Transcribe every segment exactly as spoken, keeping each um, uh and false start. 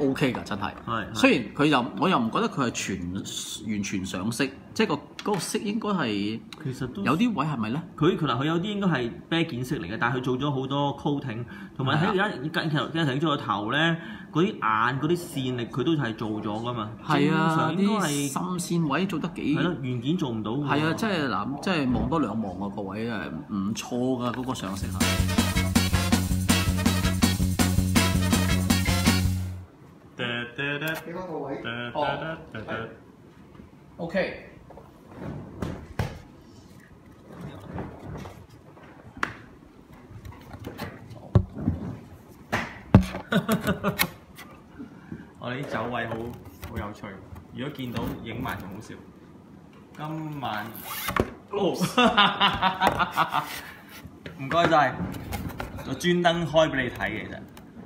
O K 㗎，真係。 係。 雖然佢又我又唔覺得佢係全完全上色，即係個嗰個色應該係其實都有啲位係咪咧？ 佢佢嗱佢有啲應該係啤件色嚟嘅，但係佢做咗好多 coating，同埋喺而家近期近睇咗個頭咧，嗰啲眼嗰啲線力佢都係做咗噶嘛。 係啊， 應該啲係深線位做得幾係咯，原件做唔到。 係啊，即係嗱，即係望多兩望啊，各位誒唔錯㗎嗰個上色係。 俾翻個位。 哦，OK。 我哋啲走位好好有趣，如果見到影埋仲好笑。今晚，唔該晒，我專登開俾你睇嘅其實。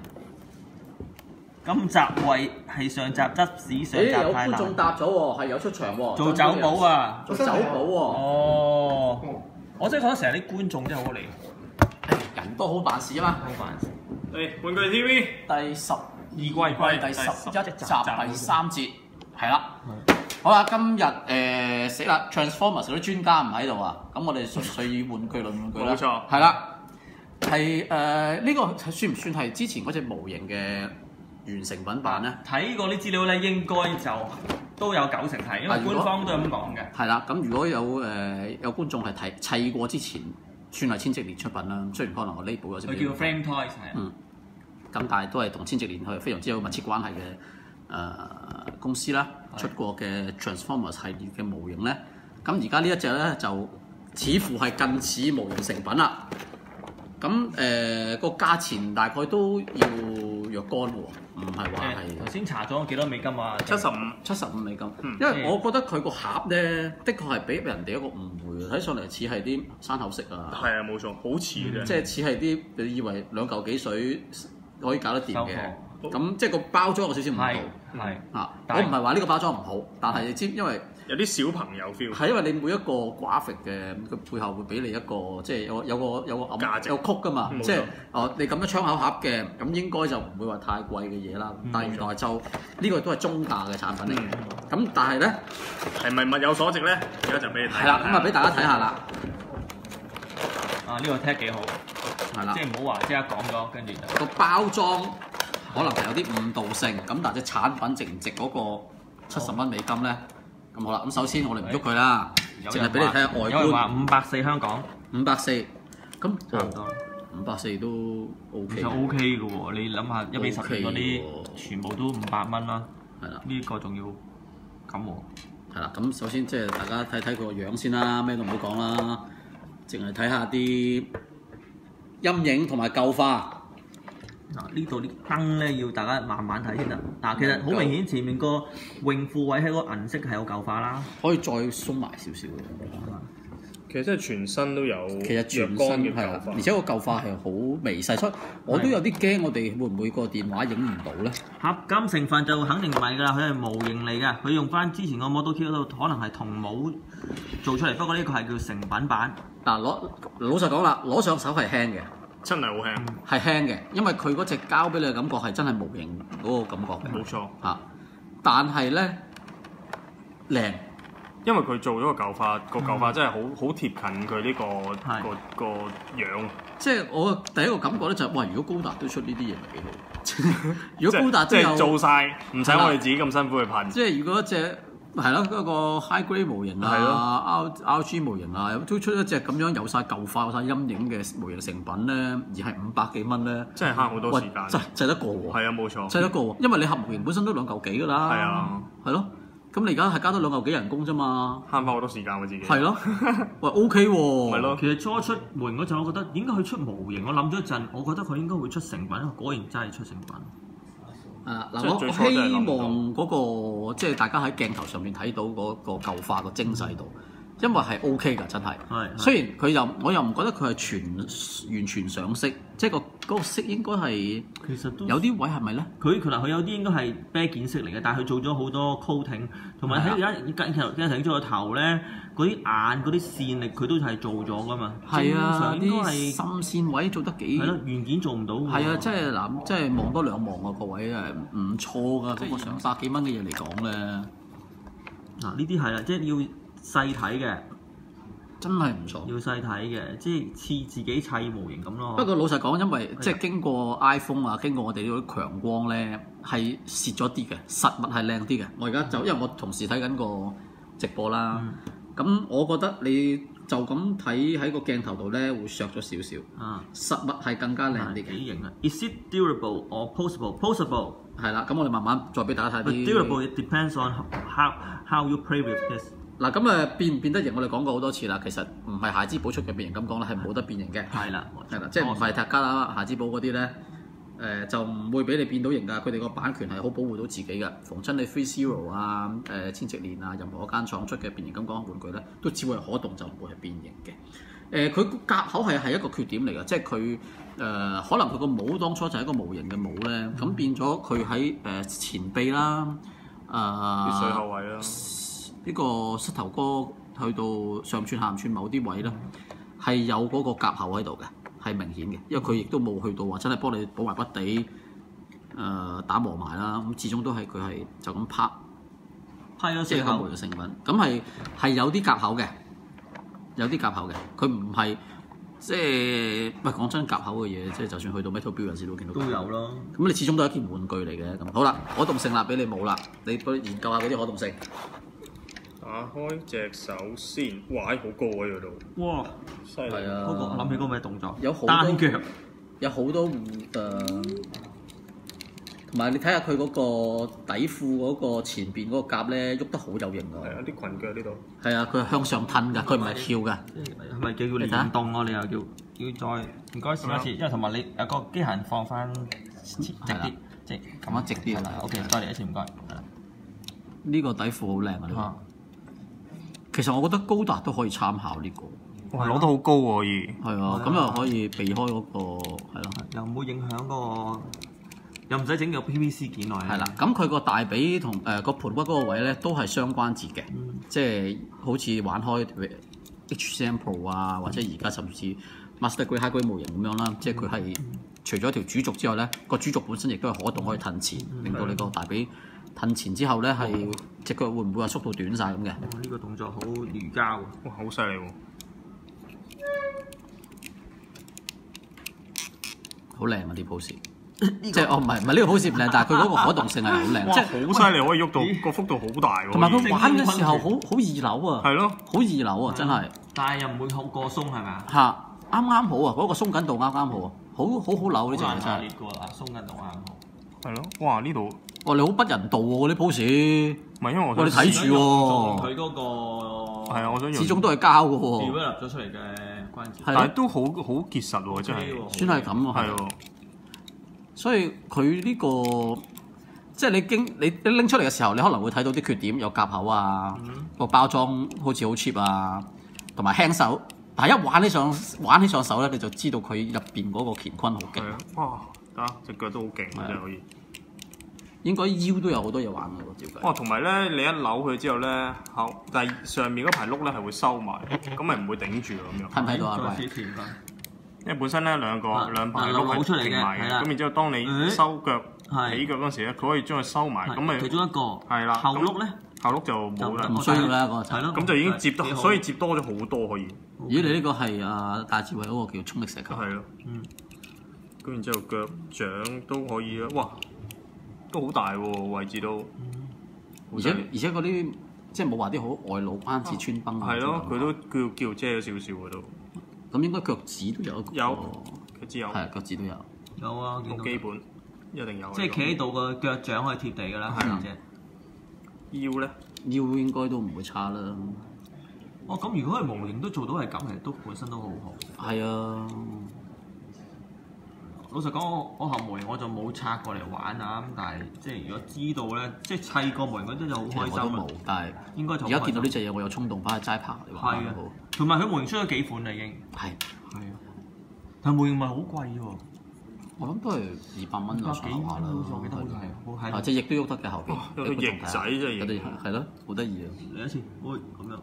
今集為係上集執屎上集太難。 誒有觀眾答咗喎，係有出場喎。 做酒保啊！ 做酒保喎。 哦，我真係覺得成日啲觀眾真係好離譜。 人多好辦事啊嘛。 好辦事。 誒，玩具 T V 第十二季第第十一集第三節係啦。好啦，今日誒死啦 ，Transformers 嗰啲專家唔喺度啊，咁我哋純粹以玩具論玩具啦。 冇錯。 係啦，係誒呢個算唔算係之前嗰隻模型嘅完成品版咧？ 睇過啲資料咧，應該就都有九成係，因為官方都係咁講嘅。 係啦，咁如果有誒、呃、有觀眾係睇砌過之前，算係千禧年出品啦。雖然可能我呢部有少少， 佢叫 Frame Toys 係。 嗯。咁但係都係同千禧年係非常之有密切關係嘅誒、呃、公司啦，出過嘅 Transformers 系列嘅模型咧，咁而家呢一隻咧就似乎係近似模型成品啦。咁誒個價錢大概都要若干喎，唔係話係。 頭先查咗幾多美金啊？ 七十五， 七十五美金。 嗯、 因為我覺得佢個盒咧，的確係俾人哋一個誤會，睇上嚟似係啲山口色啊。 係啊，冇錯，好似嘅。 即係似係啲你以為兩嚿幾水可以搞得掂嘅。 咁咁即係個包裝有少少唔好。 係啊，我唔係話呢個包裝唔好，但係你知因為。 有啲小朋友 feel， 係因為你每一個 graphic 嘅佢背後會俾你一個即係有有個有個價值有曲噶嘛， 冇錯即係哦你咁樣窗口盒嘅，咁應該就唔會話太貴嘅嘢啦。 嗯但係原來就呢、呢個都係中價嘅產品嚟嘅。咁、 嗯、 但係咧係咪物有所值咧？而家就俾你睇。 係啦，咁啊俾大家睇下啦。 啊呢、呢個 tag 幾好， 係啦， 即係唔好話即刻講咗，跟住就個包裝可能係有啲誤導性，咁但係隻產品值唔值嗰個七十蚊美金咧？咁好啦，咁首先我哋唔喐佢啦，淨係俾你睇下外觀。 有人話五百四香港， 五百四，咁差唔多。 五百四都 O K。 其實 O K 嘅喎，你諗下一比十嗰啲全部都五百蚊啦。 係啦， 呢個仲要咁喎。 係啦，咁首先即係大家睇睇佢個樣先啦，咩都唔好講啦，淨係睇下啲陰影同埋舊化。 嗱呢度啲燈咧要大家慢慢睇先得。嗱其實好明顯前面個泳褲位喺個銀色係有舊化啦， 可以再鬆埋少少嘅。 其實真係全身都有， 其實全身係啊，而且個舊化係好微細，所以我都有啲驚，我哋會唔會個電話影唔到咧？ 合金成分就肯定唔係㗎啦，佢係模型嚟㗎，佢用翻之前個 Model Kit 嗰度可能係銅模做出嚟，不過呢個係叫成品版。 嗱攞老實講啦，攞上手係輕嘅。 真係好輕， 係輕嘅，因為佢嗰隻膠俾你嘅感覺係真係模型嗰個感覺嘅。 冇錯嚇，但係咧靚， 因為佢做咗個舊化，個舊化真係好好貼近佢呢個係個個樣。 即係我第一個感覺咧就係，哇！如果高達都出呢啲嘢，咪幾好？如果高達即係都有做晒，唔使我哋自己咁辛苦去噴。 即係如果一隻係咯，嗰個 high grade 模型啊、R R G 模型啊，都出一隻咁樣有晒舊化、有晒陰影嘅模型成品咧，而係五百幾蚊咧， 真係慳好多時間。 真係製得過喎。 係啊，冇錯。 製得過喎，因為你盒模型本身都兩嚿幾㗎啦。 係啊， 係咯。咁你而家係加多兩嚿幾人工啫嘛， 慳翻好多時間喎自己。 係咯，喂 OK 喎。 係咯。 其實初出模型嗰陣，我覺得應該佢出模型，我諗咗一陣，我覺得佢應該會出成品，果然真係出成品。 啊嗱，我我希望嗰個即係大家喺鏡頭上面睇到嗰個舊化個精細度， 因為係 O K 㗎，真係。 係雖然佢又我又唔覺得佢係全完全上色，即係個嗰個色應該係其實都有啲位係咪咧？ 佢佢嗱佢有啲應該係啤件色嚟嘅，但係佢做咗好多 coating，同埋喺而家近其實其實整咗個頭咧，嗰啲眼嗰啲線力佢都係做咗噶嘛。 係啊， 正常應該啲係深線位做得幾係咯，原件做唔到喎。 係啊，即係嗱，即係望多兩望啊，各位誒唔錯㗎，嗰個成百幾蚊嘅嘢嚟講咧， 嗱呢啲係啦，即係要細睇嘅， 真係唔錯。 要細睇嘅，即係似自己砌模型咁咯。 不過老實講，因為即係經過 iPhone 啊，經過我哋呢啲強光咧，係蝕咗啲嘅，實物係靚啲嘅。我而家就因為我同時睇緊個直播啦，咁、嗯、我覺得你就咁睇喺個鏡頭度咧，會削咗少少。啊，實物係更加靚啲嘅。 幾型啊 ！Is it durable or posable? Posable 係啦，咁我哋慢慢再俾大家睇啲。 Durable it depends on how how you play with this。 嗱，咁誒變唔變得型？我哋講過好多次啦。其實唔係孩之寶出嘅變形金剛咧，係冇得變形嘅。 係啦， 係啦，即係唔係特加啦、孩之寶嗰啲咧，誒、呃、就唔會俾你變到型㗎。佢哋個版權係好保護到自己㗎。逢親你 Free Zero 啊、誒、呃、千直鏈啊，任何一間廠出嘅變形金剛玩具咧，都只會係可動，就唔會係變形嘅。誒、呃，佢夾口係係一個缺點嚟㗎，即係佢誒可能佢個帽當初就係一個模型嘅帽咧，咁、嗯、變咗佢喺誒前臂啦、誒、呃、 水後位啦。 呢個膝頭哥去到上寸下寸某啲位咧，係有嗰個夾口喺度嘅，係明顯嘅，因為佢亦都冇去到話真係幫你補埋筆地，誒、呃、打磨埋啦，咁始終都係佢係就咁拍， 係咯， 即係個模嘅成品，咁係係有啲夾口嘅，有啲夾口嘅，佢唔係即係喂講真夾口嘅嘢，即係就算去到 Metal Build 陣時都見到都有咯。 咁你始終都係一件玩具嚟嘅，咁好啦，可動性啦，俾你冇啦，你去研究下嗰啲可動性。 打開隻手先，哇！好高啊嗰度， 哇， 犀利！ 係啊， 嗰個我諗起嗰個咩動作？ 有好多單腳， 有好多誒，同埋你睇下佢嗰個底褲嗰個前邊嗰個夾咧，喐得好有型㗎。 係啊，啲裙腳呢度。 係啊，佢係向上褪㗎，佢唔係跳㗎。 係咪叫叫聯動啊？你又叫叫再唔該試一次，因為同埋你有個機械人放翻直啲，即係咁樣直啲㗎啦。OK，多謝一次唔該。 呢個底褲好靚啊！呢個其實我覺得高達都可以參考呢個。 哇！攞得好高喎，可以。 係啊，咁又可以避開嗰個係咯， 又唔會影響個，又唔使整個 P V C 件落去。 係啦，咁佢個大髀同誒個盤骨嗰個位咧都係雙關節嘅，即係好似玩開 H C M Pro 啊，或者而家甚至 Master Grade High Grade 模型咁樣啦，即係佢係除咗條主軸之外咧，個主軸本身亦都係可動可以褪前，令到你個大髀褪前之後咧係隻腳會唔會話縮到短晒咁嘅？ 哦，呢個動作好瑜伽喎！ 哇，好犀利喎！ 好靚啊啲 pose，即係哦唔係唔係呢個 pose 唔靚，但係佢嗰個可動性係好靚，即係好犀利，可以喐到個幅度好大喎。 同埋佢玩嘅時候好好易扭啊， 係咯， 好易扭啊，真係。 但係又唔會好過鬆係咪啊？ 嚇，啱啱好啊，嗰個鬆緊度啱啱好啊，好好好扭呢隻嘢真係。 裂過啦，鬆緊度啱好。 係咯，哇！呢度哇你好不人道喎嗰啲 pose。 唔係因為我哇你睇住喎， 佢嗰個係啊，我想始終都係膠嘅喎。 develop 咗出嚟嘅關節， 但係都好好結實喎，真係。 算係咁啊， 係喎。 所以佢呢個即係你經你拎出嚟嘅時候，你可能會睇到啲缺點，有夾口啊，個包裝好似好 cheap 啊，同埋輕手。但係一玩起上玩起上手咧，你就知道佢入邊嗰個乾坤好勁。 哇！得隻腳都好勁，真係可以。 應該腰都有好多嘢玩嘅喎，照計。 哇！同埋咧，你一扭佢之後咧，後但係上面嗰排碌咧係會收埋，咁咪唔會頂住咁樣。 睇唔睇到啊？ 再試拳因為本身咧兩個兩排碌係停埋嘅，咁然之後當你收腳起腳嗰陣時咧，佢可以將佢收埋，咁咪其中一個係啦。 後碌咧， 後碌就冇啦， 唔需要啦嗰個。 係咯， 咁就已經接得，所以接多咗好多可以。 咦？你呢個係啊大智慧嗰個叫衝力石球。 係咯。嗯。咁然之後腳掌都可以啦，哇！都好大喎，位置都。 而且而且嗰啲即係冇話啲好外露關節穿崩。 係咯，佢都叫叫遮咗少少嘅都。 咁應該腳趾都有一個。 有。腳趾有。 係腳趾都有。 有啊， 好基本，一定有。 即係企喺度個腳掌可以貼地㗎啦，係咪啫？ 腰咧？ 腰應該都唔會差啦。 哦，咁如果係模型都做到係咁，其實都本身都好好。 係啊。 老實講，我我盒模型我就冇拆過嚟玩啊，咁但係即係如果知道咧，即係砌個模型嗰陣就好開心啊。 我都冇，但係應該就而家見到呢隻嘢，我有衝動翻去齋拍嚟玩。 係啊，同埋佢模型出咗幾款啦已經。 係係啊，但係模型唔係好貴喎。 我諗都係二百蚊啊，上下啦。 我記得好似係，係。 啊，隻翼都喐得嘅後邊。 有個翼仔啫， 有對係咯，好得意啊！ 嚟一次，喂咁樣。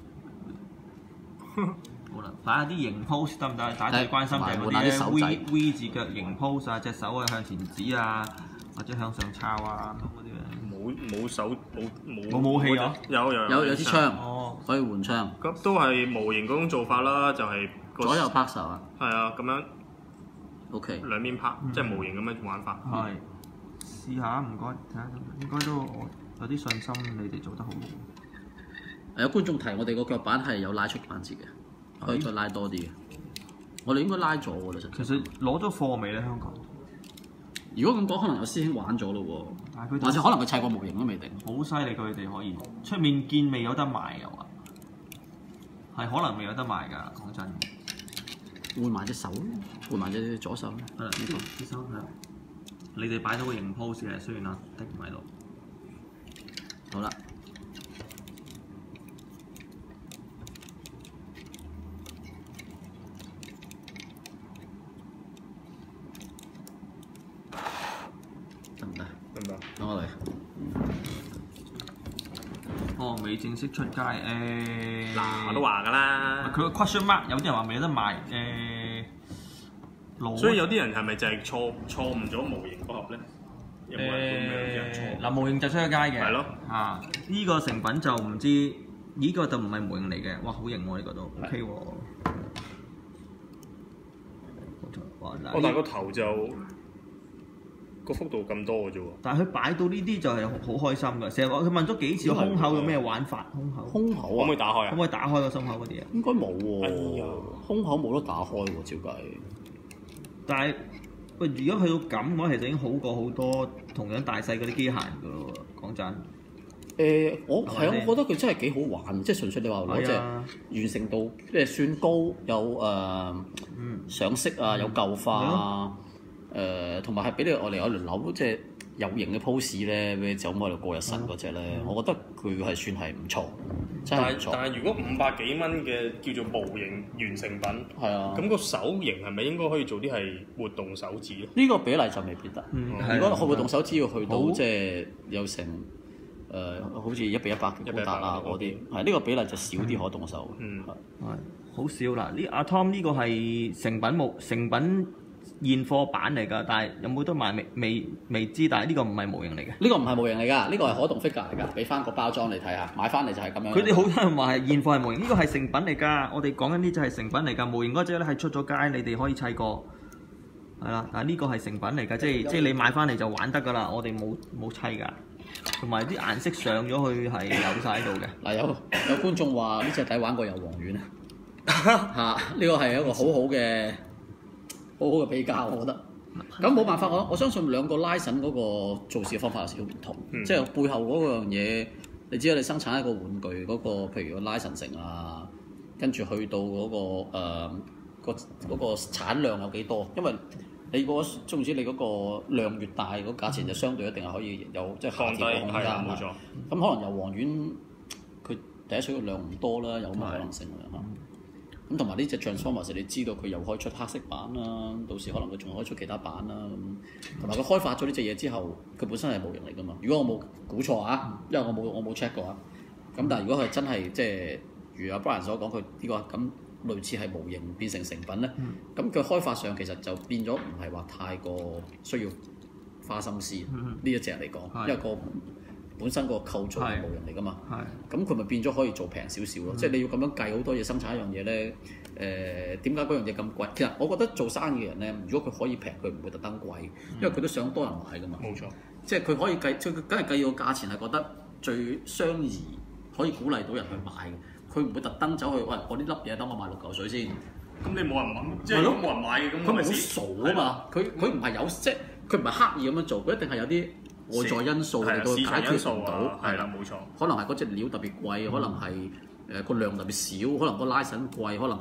好啦，擺下啲型 pose 得唔得？大家最關心就係嗰啲咧 V V 字腳型 pose 啊，隻手啊向前指啊，或者向上抄啊咁嗰啲咧。 冇冇手冇冇冇武器啊？ 有有有有支槍， 哦， 可以換槍。 咁都係模型嗰種做法啦，就係左右拍手啊。 係啊，咁樣。 O K。 兩邊拍，即係模型咁樣玩法。 係。試下唔該，睇下應該都我有啲信心，你哋做得好。 有觀眾提我哋個腳板係有拉出關節嘅，可以再拉多啲嘅。我哋應該拉咗㗎啦， 其實攞咗貨未咧？香港？ 如果咁講，可能有師兄玩咗咯喎，或者可能佢砌過模型都未定。 好犀利，佢哋可以出面見未有得賣又話，係可能未有得賣㗎。講真， 換埋隻手，換埋隻左手。 係啦，呢個隻手係啦。你哋擺到個型 pose 嘅，雖然啊，的唔喺度。 好啦。得唔得？ 得唔得？ 等我嚟。 哦，未正式出街誒。 嗱，我都話㗎啦。 佢個 question mark 有啲人話未有得賣誒。 所以有啲人係咪就係錯錯誤咗模型嗰盒咧？有冇人咁樣錯？ 嗱，模型就出咗街嘅。 係咯。 啊，呢個成品就唔知，呢個就唔係模型嚟嘅。哇，好型喎！呢個都 OK 喎。 我但係個頭就個幅度咁多嘅啫喎。 但係佢擺到呢啲就係好開心㗎。成日話佢問咗幾次胸口有咩玩法？胸口胸口啊？ 可唔可以打開啊？ 可唔可以打開個胸口嗰啲啊？ 應該冇喎。胸口冇得打開喎，照計。但係喂，如果去到咁嘅話，其實已經好過好多同樣大細嗰啲機械㗎咯喎。講真。誒，我係啊，我覺得佢真係幾好玩，即係純粹你話攞隻完成度即係算高，有誒上色啊，有舊化啊，誒同埋係俾你我嚟我嚟扭，即係有型嘅 pose 咧，俾你走開度過日神嗰隻咧，我覺得佢係算係唔錯，真係唔錯。但係如果五百幾蚊嘅叫做模型完成品，係啊，咁個手型係咪應該可以做啲係活動手指咧？呢個比例就未必得。如果活動手指要去到即係有成。誒、呃，好似一比一百嘅高達啊嗰啲，係呢個比例就少啲可動手。嗯，係好少啦。呢阿 Tom 呢個係成品模成品現貨版嚟㗎，但係有冇得賣未未未知。但係呢個唔係模型嚟嘅。呢個唔係模型嚟㗎，呢個係可動 figure 嚟㗎。俾翻個包裝你睇下，買翻嚟就係咁樣。佢哋好多人話係現貨係模型，呢個係成品嚟㗎。我哋講緊呢隻係成品嚟㗎，模型嗰隻咧係出咗街，你哋可以砌過。係啦，但係呢個係成品嚟㗎，即係即係你買翻嚟就玩得㗎啦。我哋冇冇砌㗎。同埋啲顏色上咗去係有晒喺度嘅。嗱，有有觀眾話呢隻底玩過油黃丸啊，嚇，呢個係一個好好嘅好好嘅比較，我覺得。咁冇辦法，我我相信兩個拉繩嗰個做事嘅方法有少少唔同，嗯、即係背後嗰樣嘢，你知道你生產一個玩具嗰、嗰個，譬如個拉繩繩啊，跟住去到嗰、嗰個誒、呃嗰個嗰個產量有幾多，因為。你嗰總唔知你嗰個量越大，嗰價錢就相對一定係可以有即係下跌嘅空間啦。咁可能油黃丸佢第一水嘅量唔多啦，有咁嘅可能性㗎嚇。咁同埋呢隻 Transformers 你知道佢又可以出黑色版啦，到時可能佢仲可以出其他版啦。咁同埋佢開發咗呢隻嘢之後，佢本身係模型嚟㗎嘛。如果我冇估錯啊，因為我冇我冇 check 過啊。咁但係如果佢真係即係如阿 Brian 所講，佢呢個咁。類似係模型變成成品咧，咁佢、嗯、開發上其實就變咗唔係話太過需要花心思呢、嗯、一隻嚟講，是因為個本身個構造係模型嚟㗎嘛，咁佢咪變咗可以做平少少咯。嗯、即係你要咁樣計好多嘢生產一樣嘢咧，誒點解嗰樣嘢咁貴？其實我覺得做生意嘅人咧，如果佢可以平，佢唔會特登貴，因為佢都想多人買㗎嘛。冇錯，即係佢可以計，佢梗係計個價錢係覺得最相宜，可以鼓勵到人去買嘅。佢唔會特登走去，喂，我呢粒嘢等我買六嚿水先。咁你冇人買，即係如果冇人買嘅咁，佢咪好傻啊嘛！佢佢唔係有即係佢唔係刻意咁樣做，佢一定係有啲外在因素嚟到解決唔到。係啦，冇錯。可能係嗰隻料特別貴，可能係誒個量特別少，可能個拉繩貴，可能佢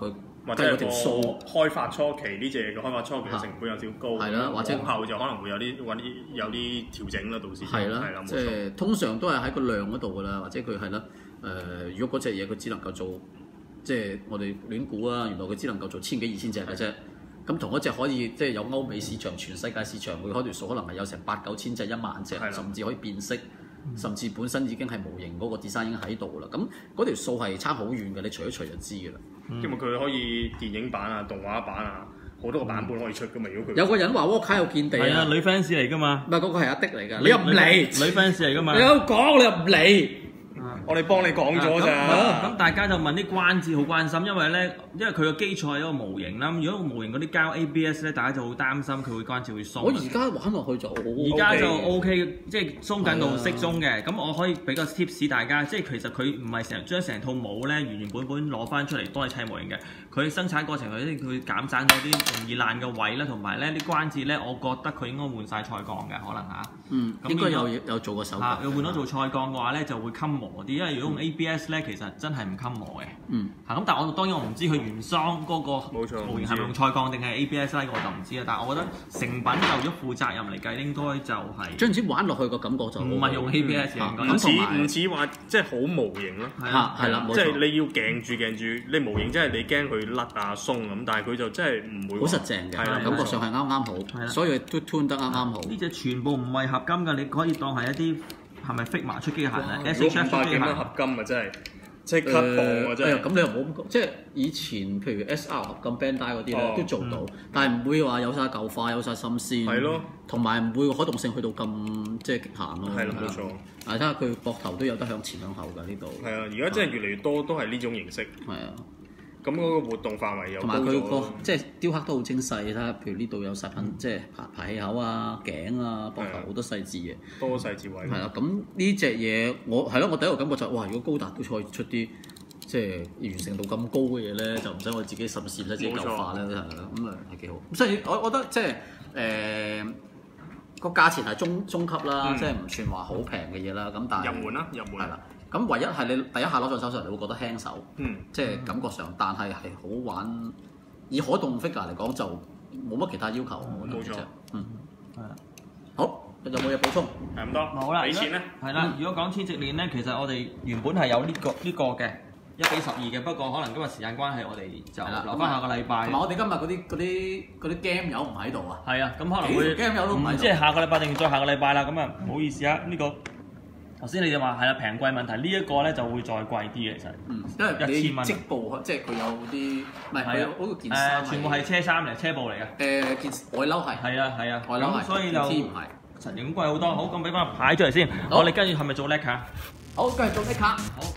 或者係個開發初期呢隻嘅開發初期嘅成本有少少高， 係啦，或者往後就可能會有啲揾啲有啲調整啦，到時係啦，係啦，即係通常都係喺個量嗰度㗎啦，或者佢係啦，誒、呃，如果嗰隻嘢佢只能夠做，即係我哋亂估啊，原來佢只能夠做千幾二千隻嘅啫。咁同一隻可以即係有歐美市場、全世界市場，佢開條數可能係有成八九千隻、一萬隻，甚至可以變色，嗯、甚至本身已經係模型嗰個 design 已經喺度啦。咁嗰條數係差好遠嘅，你除一除就知㗎啦。 嗯、因為佢可以電影版啊、動畫版啊，好多個版本可以出㗎嘛。如果佢有個人話沃卡有見地係啊，女 fans 嚟㗎嘛。 唔係嗰個係阿迪嚟㗎，你又唔嚟？ 女 fans 嚟㗎嘛。 你有講你又唔嚟？ 我哋幫你講咗咋。 咁大家就問啲關節好關心，因為咧，因為佢個基礎係一個模型啦。如果個模型嗰啲膠 A B S 咧，大家就好擔心佢會關節會鬆。 我而家玩落去就好， 而家就 O K， 即係鬆緊到適中嘅。咁我可以俾個 tips 大家，即係其實佢唔係成日將成套帽咧原原本本攞翻出嚟幫你砌模型嘅。佢生產過程佢啲佢減省咗啲容易爛嘅位啦，同埋咧啲關節咧，我覺得佢應該換晒菜鋼嘅，可能嚇。 嗯，應該有有做過手腳。 要換咗做菜鋼嘅話咧，就會襟磨啲，因為如果用 A B S 咧，其實真係唔襟磨嘅。嗯。嚇咁，但係我當然我唔知佢原裝嗰個模型係咪用菜鋼定係 A B S 咧，我就唔知啦。但係我覺得成品就如果負責任嚟計，應該就係。總之玩落去個感覺就唔係用 A B S 嘅。 唔似唔似話即係好模型咯。 係啦，係啦， 即係你要鏡住鏡住，你模型真係你驚佢甩啊鬆咁，但係佢就真係唔會。 好實淨嘅，感覺上係啱啱好，所以都 tune 得啱啱好。 呢隻全部唔係合金㗎，你可以當係一啲係咪 Figma 出機械啊 ？S H F 出機械合金啊，真係即刻磅啊！真係。 咁你又冇咁講，即係以前譬如 S R 合金 Bandai 嗰啲咧都做到，但係唔會話有晒舊化、有晒心思。 係咯。 同埋唔會可動性去到咁即係極限咯。 係啦，冇錯。 啊，睇下佢膊頭都有得向前向後㗎呢度。 係啊，而家真係越嚟越多都係呢種形式。 係啊。 咁嗰個活動範圍又同埋佢個即係雕刻都好精細，睇下譬如呢度有細品，即係排排氣口啊、頸啊、膊頭好多細節嘅， 多細節位。 係啦，咁呢隻嘢我係咯，我第一個感覺就係哇！如果高達都可以出啲即係完成度咁高嘅嘢咧，就唔使我自己審視，唔使自己舊化咧，係啦，咁啊係幾好。咁所以我覺得即係誒個價錢係中中級啦，即係唔算話好平嘅嘢啦。咁但係入門啦，入門係啦。咁唯一係你第一下攞上手上，你會覺得輕手， 嗯、 即係感覺上，但係係好玩。以可動 figure 嚟講，就冇乜其他要求。 冇錯， 嗯，係啊。好，有冇嘢補充？ 係咁多。 冇啦。 俾錢咧？ 係啦。如果講千直鏈咧，其實我哋原本係有呢、呢個呢、呢個嘅一比十二嘅，不過可能今日時間關係，我哋就留翻下個禮拜。 同埋我哋今日嗰啲嗰啲嗰啲 game 友唔喺度啊。 係啊，咁可能會 game 友都唔喺度。 即係下個禮拜定再下個禮拜啦。咁啊，唔好意思啊，呢、呢個。頭先你哋話係啦，平貴問題，呢一個咧就會再貴啲嘅，其實。嗯，因為一千蚊。織布即係佢有啲，唔係佢有嗰個件衫。誒，全部係車衫嚟，車布嚟嘅。誒，件外褸係。係啊係啊。外褸係。所以就實影貴好多。好，咁俾翻個牌出嚟先。我哋跟住係咪做叻卡？好，跟住做叻卡。好。